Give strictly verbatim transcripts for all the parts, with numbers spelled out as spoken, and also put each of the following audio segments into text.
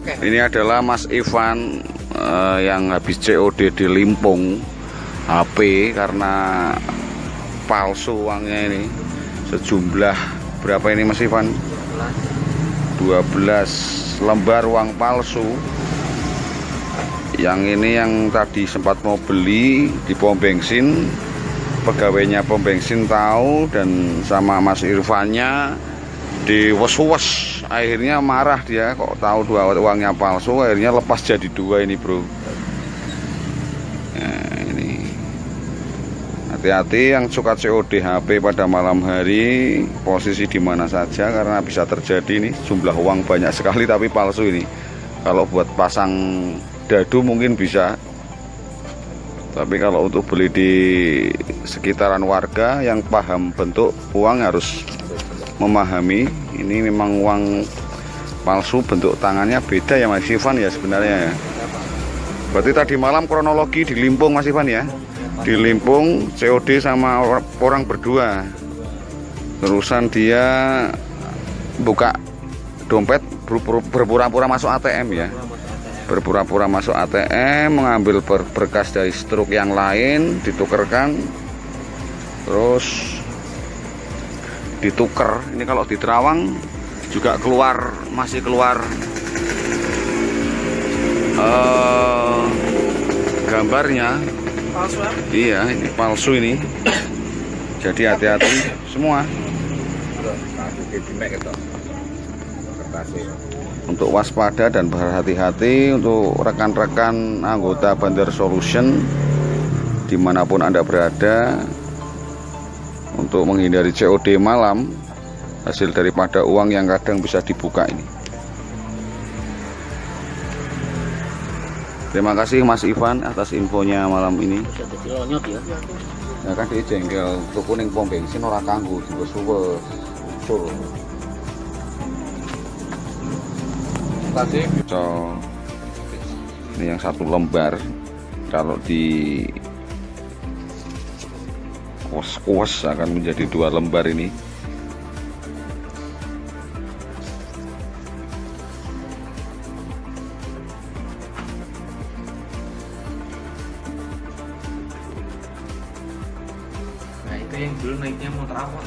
Ini adalah Mas Ivan uh, yang habis C O D di Limpung H P karena palsu uangnya ini. Sejumlah berapa ini Mas Ivan? dua belas lembar uang palsu. Yang ini yang tadi sempat mau beli di pom bensin, pegawainya pom bensin tahu dan sama Mas Irfannya diwes-wes. Akhirnya marah dia, kok tahu dua uangnya palsu, akhirnya lepas jadi dua ini bro. Nah ini hati-hati yang suka C O D H P pada malam hari, posisi di mana saja karena bisa terjadi nih. Jumlah uang banyak sekali tapi palsu ini. Kalau buat pasang dadu mungkin bisa, tapi kalau untuk beli di sekitaran warga yang paham bentuk uang harus memahami ini memang uang palsu, bentuk tangannya beda ya Mas Ivan ya sebenarnya ya. Berarti tadi malam kronologi di Limpung Mas Ivan ya, di Limpung C O D sama orang berdua, terusan dia buka dompet berpura-pura masuk A T M ya, berpura-pura masuk A T M, mengambil ber berkas dari struk yang lain, ditukerkan, terus dituker. Ini kalau di Terawang juga keluar, masih keluar uh, gambarnya palsu ya? Iya ini palsu ini. Jadi hati-hati semua untuk waspada dan berhati-hati untuk rekan-rekan anggota Bandar Solution dimanapun Anda berada, untuk menghindari C O D malam hasil daripada uang yang kadang bisa dibuka ini. Terima kasih Mas Ivan atas infonya malam ini. Ya kan dia jengkel tuku ning pom bensin ora kanggo diwes-wes ucul. Tadi so, ini yang satu lembar kalau di kuas-kuas akan menjadi dua lembar ini. Nah itu yang dulu naiknya motor apa?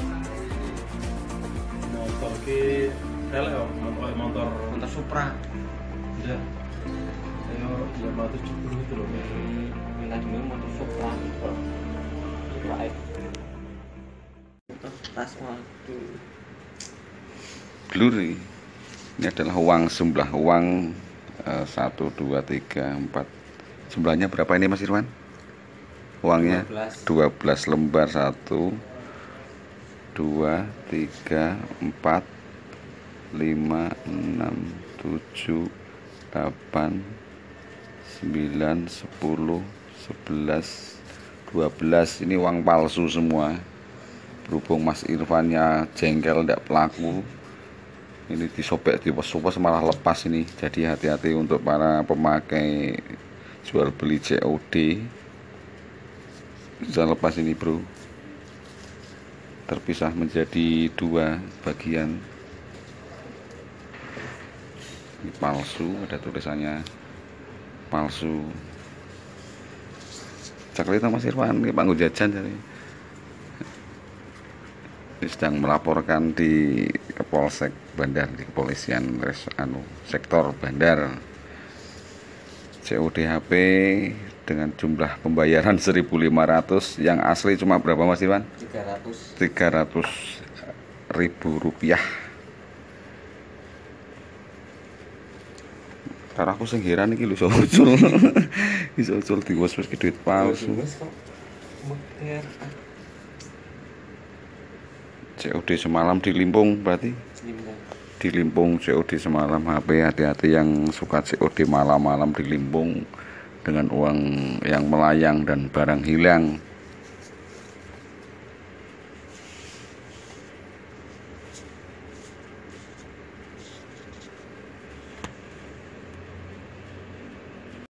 Motor ke Veleo, motor motor motor Supra. Iya. Saya lima ratus tujuh puluh itu loh. Minta dulu motor Supra. Supra tas waktu blur ini adalah uang, sejumlah uang satu, dua, tiga, empat. Jumlahnya berapa ini Mas Irwan? Uangnya dua belas lembar. Satu, dua, tiga, empat, lima, enam, tujuh, delapan, sembilan, sepuluh, sebelas, dua belas. Ini uang palsu semua. Berhubung Mas Irfannya jengkel tidak pelaku, ini disobek diwes-wes malah lepas ini. Jadi hati-hati untuk para pemakai jual beli C O D, bisa lepas ini bro, terpisah menjadi dua bagian. Ini palsu, ada tulisannya palsu. Cak itu Mas Irfan ini panggung jajan jadi sedang melaporkan di Kapolsek Bandar, di kepolisian res anu sektor Bandar, C O D H P dengan jumlah pembayaran seribu lima ratus, yang asli cuma berapa Mas Iwan? tiga ratus ribu rupiah. Karena aku sing heran iki lho iso ucul. Iso ucul diwes-wes ke duit palsu. C O D semalam di Limpung berarti? Limpung. Di Limpung C O D semalam. H P hati-hati yang suka C O D malam-malam di Limpung dengan uang yang melayang dan barang hilang.